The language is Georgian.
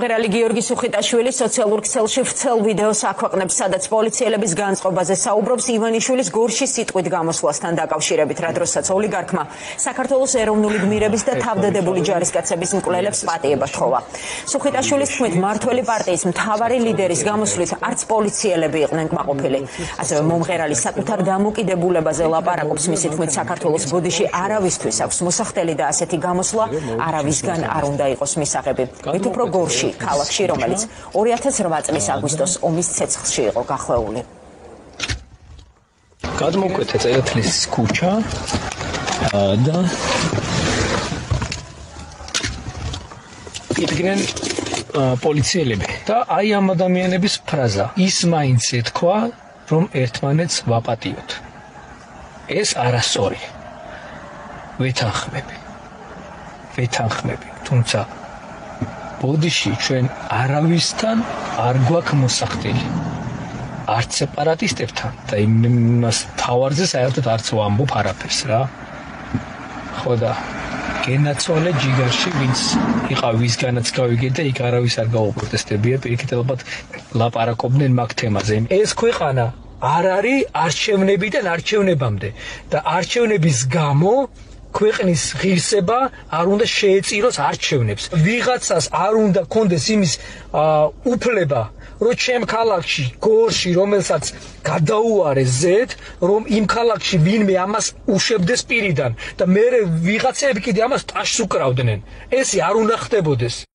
მომღერალი გიორგი სუხიტაშვილი სოციალურ ქსელში ვრცელ ვიდეოს აქვეყნებს, სადაც პოლიციელების განწყობაზე საუბრობს ივანიშვილის გორში სიტყვით გამოსვლასთან დაკავშირებით, რა დროსაც ოლიგარქმა საქართველოს ეროვნული გმირების და თავდადებული ჯარისკაცების მკვლელებს პატიება თხოვა. სუხიტაშვილის თქმით, მმართველი პარტიის მთავარი ლიდერის გამოსვლით არც პოლიციელები იყვნენ კმაყოფილი. ასევე მომღერალი საკუთარ დამოკიდებულებაზე ლაპარაკობს, მისი თქმით, საქართველოს ბოდიში არავისთვის აქვს მოსახდელი და ასეთი გამოსვლა არავისგან არ უნდა იყოს მისაღები. მით უფრო გორში, ქალაქში, რომელიც 2008 წლის აგვისტოს ომის ცეცხლში იყო გახვეული. გადმოვკვეთე წერეთლის ქუჩა და იდგნენ პოლიციელები და აი ამ ადამიანების ფრაზა ის მაინც ეთქვა რომ ერთმანეთს ვაპატიოთ. ეს არასწორი. ვეთანხმები, თუმცა ბოდიში ჩვენ არავისთან არ გვაქვს მოსახდელი. არც სეპარატისტებთან და იმას თავარზე საერთოდ არც ვამბობ არაფერს რა. ხო და გენაცვალე ჯიგარში ვინც იყავ ვისგანაც გავიგე და იქ არავის არ გაუპროტესტებია, პირიქით ალბათ ლაპარაკობდნენ მაგ თემაზე. ეს ქვეყანა არ არის არჩევნებიდან არჩევნებამდე და არჩევნების გამო ქვეყნის ღირსება არ უნდა შეეწიროს არჩევნებს. ვიღაცას არ უნდა კონდეს იმის უფლება, რომ ჩემ ქალაქში, გორში, რომელსაც გადაუარეს ზედ, რომ იმ ქალაქში ვინმე ამას უშვებდეს პირიდან და მე ვიღაცები კიდე ამას ტაშს უკრავდნენ. ესე არ უნდა ხდებოდეს.